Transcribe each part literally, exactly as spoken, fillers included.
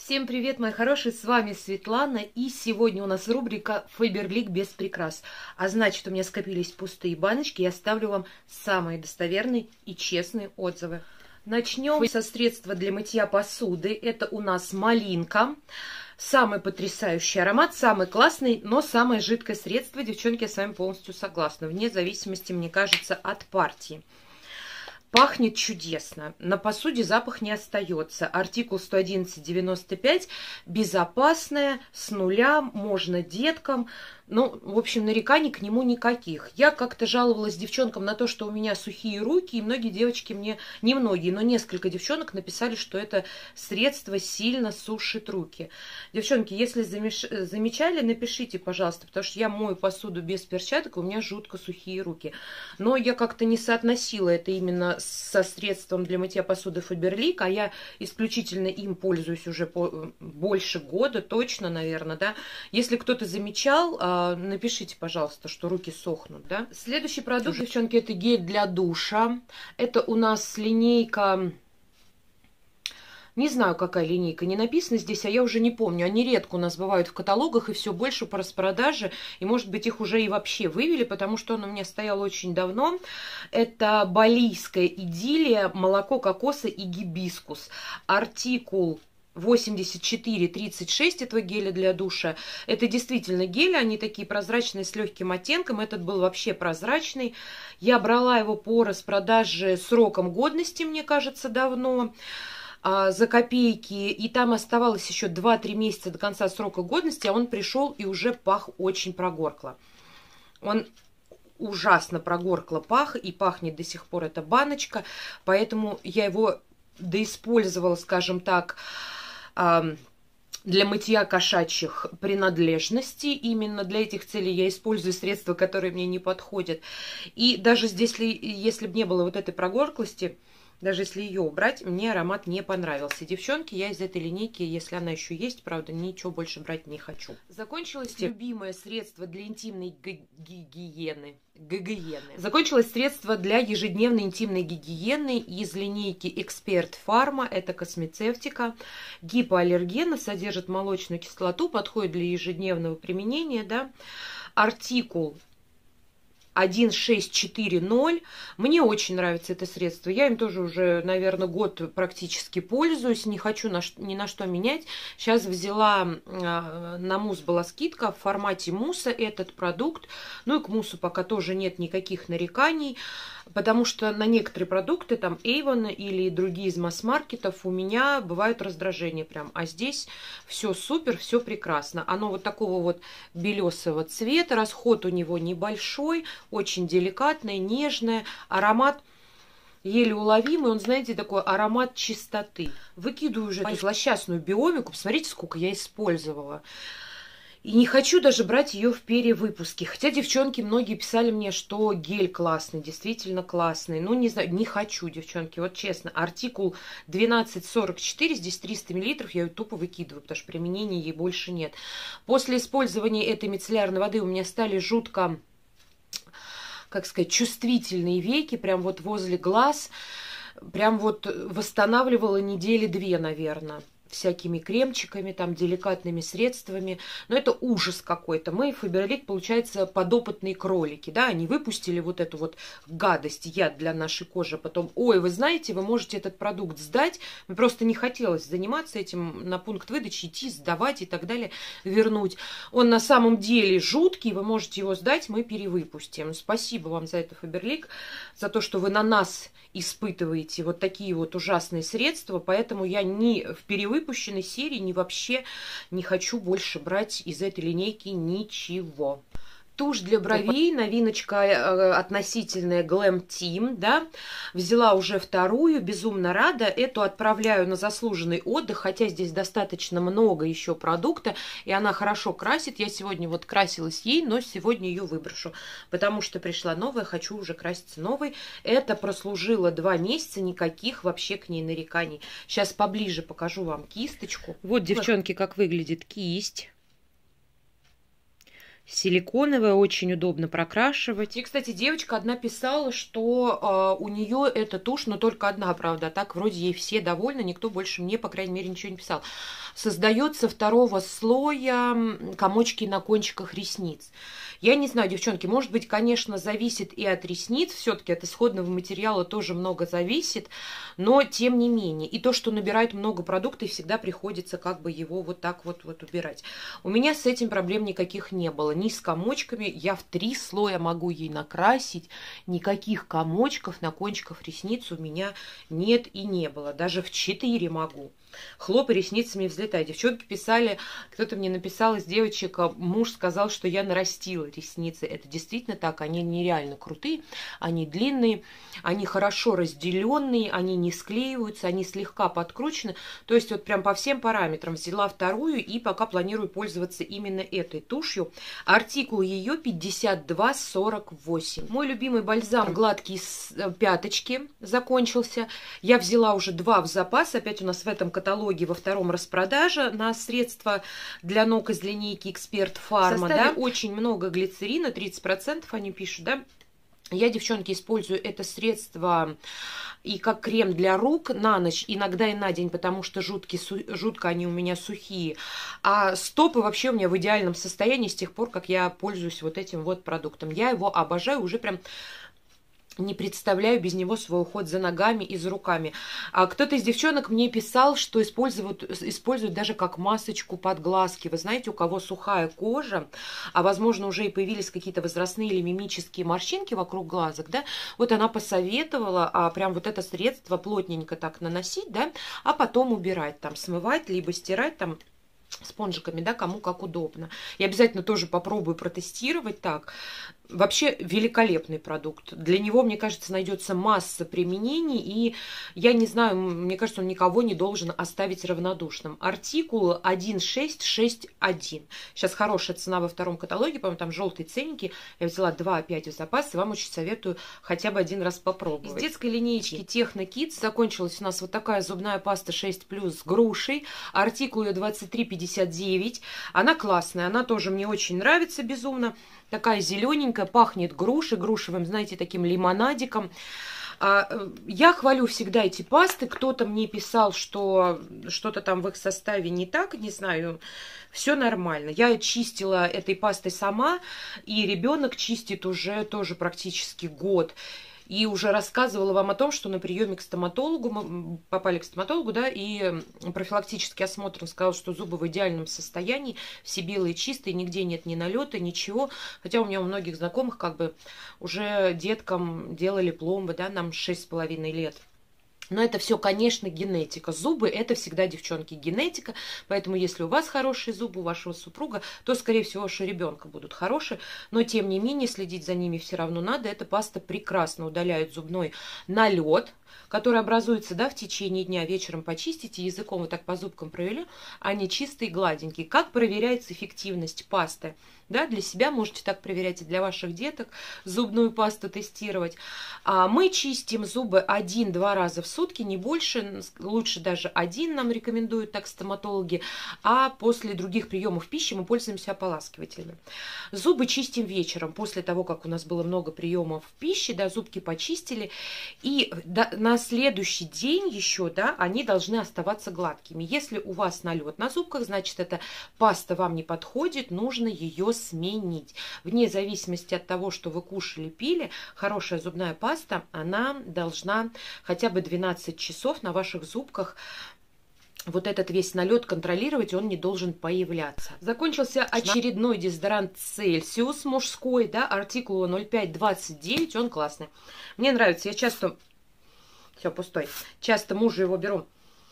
Всем привет, мои хорошие, с вами Светлана, и сегодня у нас рубрика «Фаберлик без прикрас». А значит, у меня скопились пустые баночки, я оставлю вам самые достоверные и честные отзывы. Начнем со средства для мытья посуды. Это у нас малинка. Самый потрясающий аромат, самый классный, но самое жидкое средство. Девчонки, я с вами полностью согласна, вне зависимости, мне кажется, от партии. Пахнет чудесно. На посуде запах не остается. Артикул сто одиннадцать девяносто пять. Безопасная, с нуля, можно деткам. Ну, в общем, нареканий к нему никаких. Я как-то жаловалась девчонкам на то, что у меня сухие руки, и многие девочки мне, не многие, но несколько девчонок написали, что это средство сильно сушит руки. Девчонки, если замеш... замечали, напишите, пожалуйста, потому что я мою посуду без перчаток, и у меня жутко сухие руки. Но я как-то не соотносила это именно со средством для мытья посуды Фаберлик, а я исключительно им пользуюсь уже по... больше года, точно, наверное, да. Если кто-то замечал, напишите, пожалуйста, что руки сохнут, да. Следующий продукт, девчонки, это гель для душа. Это у нас линейка... Не знаю, какая линейка, не написано здесь, а я уже не помню. Они редко у нас бывают в каталогах, и все больше по распродаже. И, может быть, их уже и вообще вывели, потому что он у меня стоял очень давно. Это балийская идиллия, молоко кокоса и гибискус. Артикул восемьдесят четыре тридцать шесть этого геля для душа. Это действительно гели, они такие прозрачные, с легким оттенком. Этот был вообще прозрачный. Я брала его по распродаже сроком годности, мне кажется, давно, за копейки, и там оставалось еще два-три месяца до конца срока годности, а он пришел и уже пах очень прогоркло. Он ужасно прогоркло пах, и пахнет до сих пор эта баночка, поэтому я его доиспользовала, скажем так, для мытья кошачьих принадлежностей. Именно для этих целей я использую средства, которые мне не подходят. И даже здесь, если бы не было вот этой прогорклости, даже если ее убрать, мне аромат не понравился. Девчонки, я из этой линейки, если она еще есть, правда, ничего больше брать не хочу. Закончилось любимое средство для интимной гигиены. Гигиены. Закончилось средство для ежедневной интимной гигиены из линейки Эксперт Фарма. Это космецевтика. Гипоаллергена, содержит молочную кислоту, подходит для ежедневного применения. Да? Артикул один шесть четыре ноль. Мне очень нравится это средство. Я им тоже уже, наверное, год практически пользуюсь. Не хочу на, ни на что менять. Сейчас взяла, на мусс была скидка в формате мусса этот продукт. Ну и к муссу пока тоже нет никаких нареканий. Потому что на некоторые продукты, там Avon или другие из масс-маркетов, у меня бывают раздражения прям. А здесь все супер, все прекрасно. Оно вот такого вот белесого цвета. Расход у него небольшой. Очень деликатное, нежное, аромат еле уловимый, он, знаете, такой аромат чистоты. Выкидываю уже эту злосчастную биомику, посмотрите, сколько я использовала. И не хочу даже брать ее в перевыпуске. Хотя девчонки многие писали мне, что гель классный, действительно классный. Ну, не знаю, не хочу, девчонки, вот честно. Артикул двенадцать сорок четыре, здесь триста миллилитров, я ее тупо выкидываю, потому что применения ей больше нет. После использования этой мицеллярной воды у меня стали жутко, как сказать, чувствительные веки, прям вот возле глаз, прям вот восстанавливала недели две, наверное, всякими кремчиками, там, деликатными средствами. Но это ужас какой-то. Мы, Фаберлик, получается, подопытные кролики, да, они выпустили вот эту вот гадость, яд для нашей кожи, потом, ой, вы знаете, вы можете этот продукт сдать, мне просто не хотелось заниматься этим, на пункт выдачи идти, сдавать и так далее, вернуть. Он на самом деле жуткий, вы можете его сдать, мы перевыпустим. Спасибо вам за это, Фаберлик, за то, что вы на нас испытываете вот такие вот ужасные средства, поэтому я ни в перевыпущенной серии, ни вообще не хочу больше брать из этой линейки ничего. Тушь для бровей, новиночка э, относительная Glam Team, да, взяла уже вторую, безумно рада, эту отправляю на заслуженный отдых, хотя здесь достаточно много еще продукта, и она хорошо красит, я сегодня вот красилась ей, но сегодня ее выброшу, потому что пришла новая, хочу уже краситься новой, это прослужило два месяца, никаких вообще к ней нареканий. Сейчас поближе покажу вам кисточку. Вот, девчонки, как выглядит кисть. Силиконовая, очень удобно прокрашивать. И, кстати, девочка одна писала, что э, у нее эта тушь, но только одна, правда. Так вроде ей все довольны, никто больше мне, по крайней мере, ничего не писал. Создается второго слоя комочки на кончиках ресниц. Я не знаю, девчонки, может быть, конечно, зависит и от ресниц, все-таки от исходного материала тоже много зависит, но тем не менее. И то, что набирает много продукта, и всегда приходится как бы его вот так вот, вот убирать. У меня с этим проблем никаких не было. Ни с комочками, я в три слоя могу ей накрасить, никаких комочков на кончиках ресниц у меня нет и не было. Даже в четыре могу. Хлопай ресницами, взлетай. Девчонки писали, кто-то мне написал из девочек, муж сказал, что я нарастила ресницы. Это действительно так, они нереально крутые, они длинные, они хорошо разделенные, они не склеиваются, они слегка подкручены. То есть вот прям по всем параметрам взяла вторую и пока планирую пользоваться именно этой тушью. Артикул ее пятьдесят два сорок восемь. Мой любимый бальзам гладкий с пяточки закончился. Я взяла уже два в запас, опять у нас в этом каталоге каталоге во втором распродаже на средства для ног из линейки Эксперт Фарма. Да? Очень много глицерина, тридцать процентов они пишут, да. Я, девчонки, использую это средство и как крем для рук на ночь, иногда и на день, потому что жутки, жутко они у меня сухие. А стопы вообще у меня в идеальном состоянии с тех пор, как я пользуюсь вот этим вот продуктом. Я его обожаю, уже прям не представляю без него свой уход за ногами и за руками. А кто-то из девчонок мне писал, что используют, используют даже как масочку под глазки. Вы знаете, у кого сухая кожа, а возможно уже и появились какие-то возрастные или мимические морщинки вокруг глазок, да, вот она посоветовала а, прям вот это средство плотненько так наносить, да, а потом убирать, там, смывать, либо стирать, там, спонжиками, да, кому как удобно. Я обязательно тоже попробую протестировать так. Вообще великолепный продукт. Для него, мне кажется, найдется масса применений, и я не знаю, мне кажется, он никого не должен оставить равнодушным. Артикул один шесть шесть один. Сейчас хорошая цена во втором каталоге, по-моему, там желтые ценники. Я взяла два опять в запас, и вам очень советую хотя бы один раз попробовать. Из детской линейки Техно Kids закончилась у нас вот такая зубная паста шесть плюс с грушей. Артикул ее двадцать три пятьдесят девять. Она классная, она тоже мне очень нравится безумно. Такая зелененькая, пахнет грушей, грушевым, знаете, таким лимонадиком. Я хвалю всегда эти пасты. Кто-то мне писал, что что-то там в их составе не так, не знаю. Все нормально. Я чистила этой пастой сама, и ребенок чистит уже тоже практически год. И уже рассказывала вам о том, что на приеме к стоматологу, мы попали к стоматологу, да, и профилактический осмотр, он сказал, что зубы в идеальном состоянии, все белые, чистые, нигде нет ни налета, ничего. Хотя у меня у многих знакомых как бы уже деткам делали пломбы, да, нам шесть с половиной лет. Но это все, конечно, генетика. Зубы – это всегда, девчонки, генетика. Поэтому, если у вас хорошие зубы, у вашего супруга, то, скорее всего, ваши ребенка будут хорошие. Но, тем не менее, следить за ними все равно надо. Эта паста прекрасно удаляет зубной налет, который образуется, да, в течение дня. Вечером почистите, языком вот так по зубкам провели, они чистые, гладенькие. Как проверяется эффективность пасты? Да, для себя можете так проверять и для ваших деток зубную пасту тестировать. А мы чистим зубы один-два раза в сутки, не больше, лучше даже один нам рекомендуют так стоматологи, а после других приемов пищи мы пользуемся ополаскивателями. Зубы чистим вечером, после того, как у нас было много приемов пищи, да, зубки почистили, и да, на следующий день еще, да, они должны оставаться гладкими. Если у вас налет на зубках, значит, эта паста вам не подходит, нужно ее сменить. Вне зависимости от того, что вы кушали, пили, хорошая зубная паста, она должна хотя бы двенадцать часов на ваших зубках вот этот весь налет контролировать, он не должен появляться. Закончился очередной дезодорант Celsius мужской, да, артикул ноль пять двадцать девять, он классный. Мне нравится, я часто... Все, пустой. Часто мужу его беру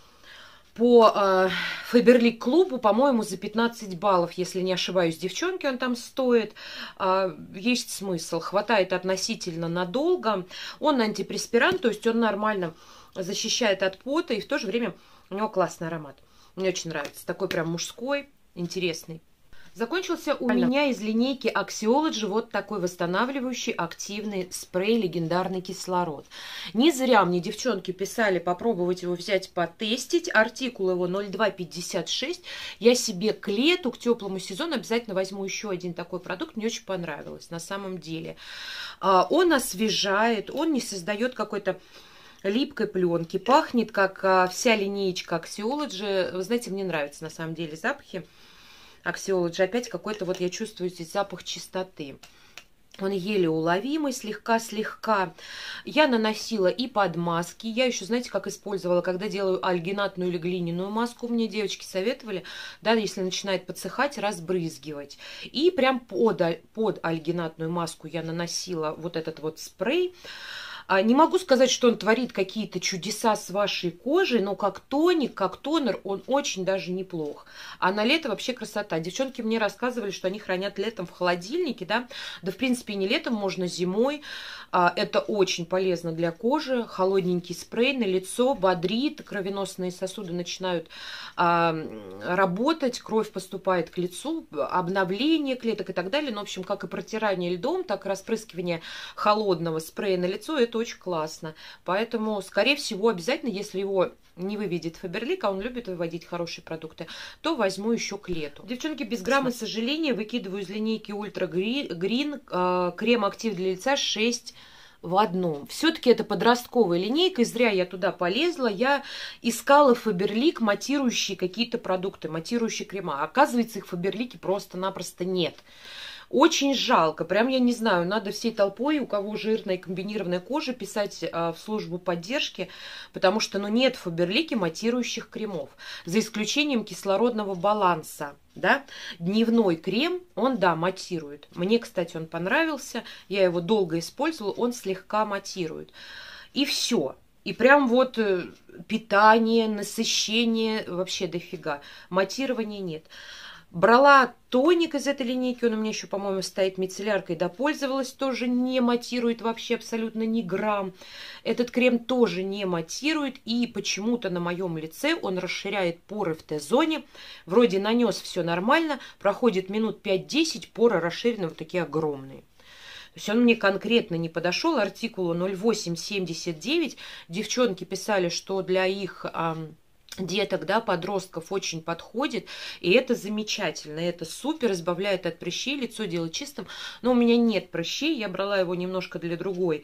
по э, Faberlic клубу, по-моему, за пятнадцать баллов, если не ошибаюсь, девчонки, он там стоит. Э, есть смысл, хватает относительно надолго. Он антипреспирант, то есть он нормально защищает от пота, и в то же время у него классный аромат. Мне очень нравится, такой прям мужской, интересный. Закончился у меня из линейки Axiology вот такой восстанавливающий активный спрей «Легендарный кислород». Не зря мне девчонки писали попробовать его взять, потестить. Артикул его ноль два пятьдесят шесть. Я себе к лету, к теплому сезону обязательно возьму еще один такой продукт. Мне очень понравилось на самом деле. Он освежает, он не создает какой-то липкой пленки. Пахнет, как вся линеечка Axiology. Вы знаете, мне нравятся на самом деле запахи Axiology. Опять какой-то, вот я чувствую здесь запах чистоты. Он еле уловимый, слегка-слегка. Я наносила и под маски. Я еще, знаете, как использовала, когда делаю альгинатную или глиняную маску. Мне девочки советовали, да, если начинает подсыхать, разбрызгивать. И прям под, под альгинатную маску я наносила вот этот вот спрей. Не могу сказать, что он творит какие-то чудеса с вашей кожей, но как тоник, как тонер он очень даже неплох. А на лето вообще красота. Девчонки мне рассказывали, что они хранят летом в холодильнике, да, да в принципе не летом, можно зимой. Это очень полезно для кожи. Холодненький спрей на лицо, бодрит, кровеносные сосуды начинают работать, кровь поступает к лицу, обновление клеток и так далее. Ну, в общем, как и протирание льдом, так и распрыскивание холодного спрея на лицо, это очень классно. Поэтому, скорее всего, обязательно, если его не выведет Фаберлик, а он любит выводить хорошие продукты, то возьму еще к лету. Девчонки, без грамма сожаления выкидываю из линейки Ультра Грин крем актив для лица шесть в одном. Все-таки это подростковая линейка, и зря я туда полезла. Я искала Фаберлик матирующие какие-то продукты, матирующие крема. Оказывается, их в Фаберлике просто-напросто нет. Очень жалко, прям я не знаю, надо всей толпой, у кого жирная комбинированная кожа, писать а, в службу поддержки, потому что, ну, нет в Фаберлике матирующих кремов, за исключением кислородного баланса, да, дневной крем, он, да, матирует. Мне, кстати, он понравился, я его долго использовала, он слегка матирует. И все. И прям вот питание, насыщение, вообще дофига, матирования нет. Брала тоник из этой линейки, он у меня еще, по-моему, стоит мицелляркой, допользовалась, тоже не матирует вообще абсолютно ни грамм. Этот крем тоже не матирует, и почему-то на моем лице он расширяет поры в Т-зоне. Вроде нанес все нормально, проходит минут пять-десять, поры расширены вот такие огромные. То есть он мне конкретно не подошел, артикулу ноль восемь семьдесят девять. Девчонки писали, что для их... деток, да, подростков очень подходит, и это замечательно, это супер, избавляет от прыщей, лицо делает чистым, но у меня нет прыщей, я брала его немножко для другой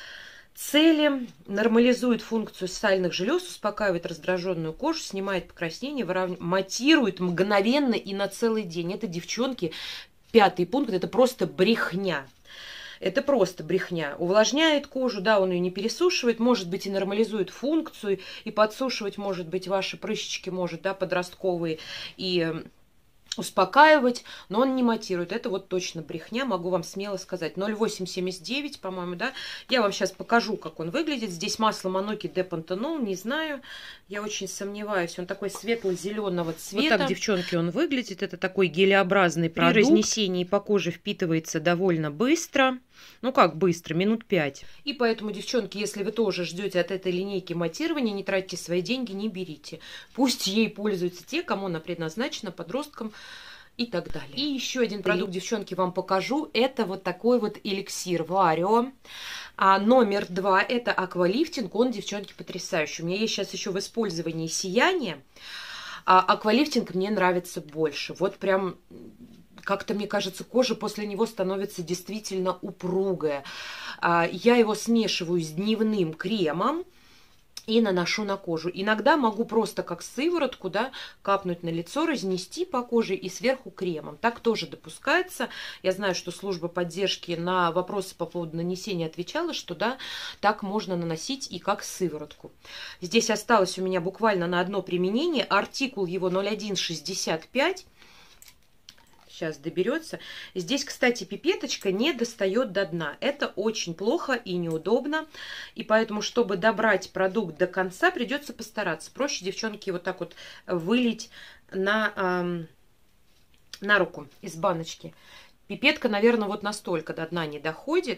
цели, нормализует функцию сальных желез, успокаивает раздраженную кожу, снимает покраснение, выравнивает, матирует мгновенно и на целый день. Это, девчонки, пятый пункт, это просто брехня. Это просто брехня. Увлажняет кожу, да, он ее не пересушивает, может быть, и нормализует функцию, и подсушивать, может быть, ваши прыщички, может, да, подростковые, и успокаивать, но он не матирует. Это вот точно брехня, могу вам смело сказать. ноль восемь семьдесят девять, по-моему, да. Я вам сейчас покажу, как он выглядит. Здесь масло Моноки де Пантенол, не знаю. Я очень сомневаюсь. Он такой светло-зеленого цвета. Вот так, девчонки, он выглядит. Это такой гелеобразный продукт. При разнесении по коже впитывается довольно быстро. Ну как быстро, минут пять. И поэтому, девчонки, если вы тоже ждете от этой линейки матирования, не тратьте свои деньги, не берите. Пусть ей пользуются те, кому она предназначена, подросткам и так далее. И еще один продукт, девчонки, вам покажу. Это вот такой вот эликсир Варио. А номер два, это аквалифтинг. Он, девчонки, потрясающий. У меня есть сейчас еще в использовании сияние. А аквалифтинг мне нравится больше. Вот прям... Как-то, мне кажется, кожа после него становится действительно упругая. Я его смешиваю с дневным кремом и наношу на кожу. Иногда могу просто как сыворотку, да, капнуть на лицо, разнести по коже и сверху кремом. Так тоже допускается. Я знаю, что служба поддержки на вопросы по поводу нанесения отвечала, что да, так можно наносить и как сыворотку. Здесь осталось у меня буквально на одно применение. Артикул его ноль один шестьдесят пять. Сейчас доберется. Здесь, кстати, пипеточка не достает до дна. Это очень плохо и неудобно. И поэтому, чтобы добрать продукт до конца, придется постараться. Проще, девчонки, вот так вот вылить на, эм, на руку из баночки. Пипетка, наверное, вот настолько до дна не доходит.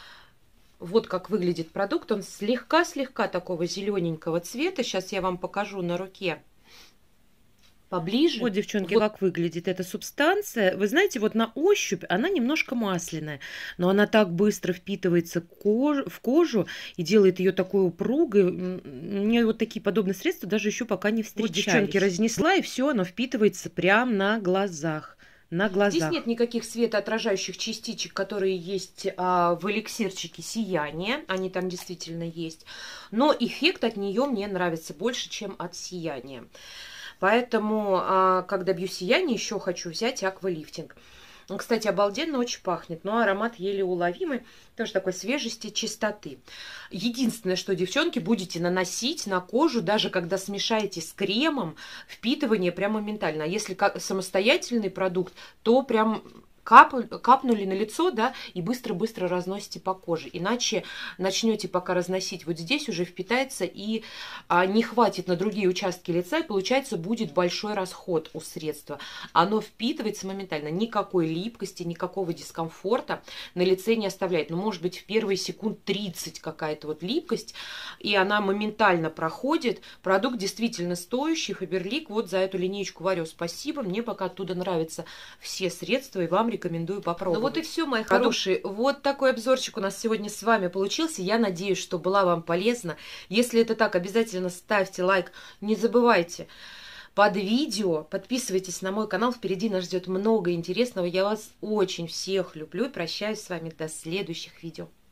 Вот как выглядит продукт. Он слегка-слегка такого зелененького цвета. Сейчас я вам покажу на руке. поближе. Вот, девчонки, Вот. как выглядит эта субстанция. Вы знаете, вот на ощупь она немножко масляная, но она так быстро впитывается кож- в кожу и делает ее такой упругой. М, Мне вот такие подобные средства даже еще пока не Вот, девчонки, встречались. Разнесла, и все, оно впитывается прямо на глазах. На здесь нет глазах. никаких светоотражающих частичек, которые есть а, в эликсирчике сияния. Они там действительно есть. Но эффект от нее мне нравится больше, чем от сияния. Поэтому, а, когда бью сияние, еще хочу взять аквалифтинг. Он, кстати, обалденно очень пахнет, но аромат еле уловимый, тоже такой свежести, чистоты. Единственное, что, девчонки, будете наносить на кожу, даже когда смешаете с кремом, впитывание прямо моментально. А если как самостоятельный продукт, то прям кап, капнули на лицо, да, и быстро-быстро разносите по коже. Иначе начнете пока разносить вот здесь, уже впитается и а, не хватит на другие участки лица, и получается будет большой расход у средства. Оно впитывается моментально, никакой липкости, никакого дискомфорта на лице не оставляет. Ну, может быть, в первые секунд тридцать какая-то вот липкость, и она моментально проходит. Продукт действительно стоящий, Faberlic. Вот за эту линеечку варю спасибо. Мне пока оттуда нравятся все средства, и вам рекомендую попробовать. Ну вот и все, мои Продукт... хорошие. Вот такой обзорчик у нас сегодня с вами получился. Я надеюсь, что была вам полезна. Если это так, обязательно ставьте лайк. Не забывайте под видео, подписывайтесь на мой канал. Впереди нас ждет много интересного. Я вас очень всех люблю и прощаюсь с вами до следующих видео.